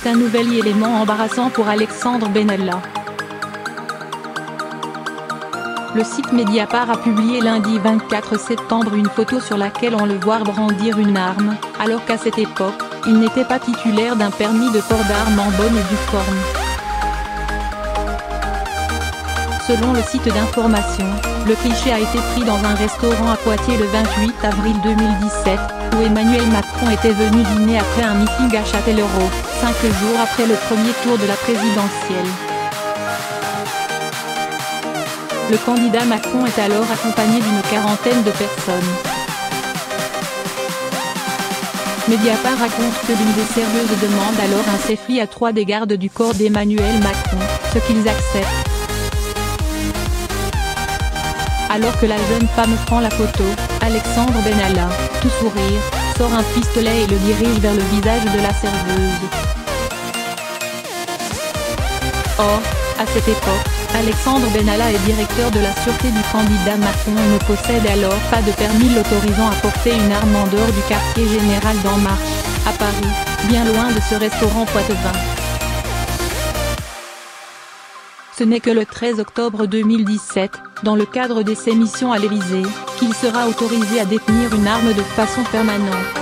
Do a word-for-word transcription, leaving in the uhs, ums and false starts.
C'est un nouvel élément embarrassant pour Alexandre Benalla. Le site Mediapart a publié lundi vingt-quatre septembre une photo sur laquelle on le voit brandir une arme, alors qu'à cette époque, il n'était pas titulaire d'un permis de port d'armes en bonne et due forme. Selon le site d'information, le cliché a été pris dans un restaurant à Poitiers le vingt-huit avril deux mille dix-sept, où Emmanuel Macron était venu dîner après un meeting à Châtellerault, cinq jours après le premier tour de la présidentielle. Le candidat Macron est alors accompagné d'une quarantaine de personnes. Mediapart raconte que l'une des serveuses demande alors un selfie à trois des gardes du corps d'Emmanuel Macron, ce qu'ils acceptent. Alors que la jeune femme prend la photo, Alexandre Benalla, tout sourire, sort un pistolet et le dirige vers le visage de la serveuse. Or, à cette époque, Alexandre Benalla est directeur de la sûreté du candidat Macron et ne possède alors pas de permis l'autorisant à porter une arme en dehors du quartier général d'En Marche, à Paris, bien loin de ce restaurant poitevin. Ce n'est que le treize octobre deux mille dix-sept, dans le cadre de ses missions à l'Élysée, qu'il sera autorisé à détenir une arme de façon permanente.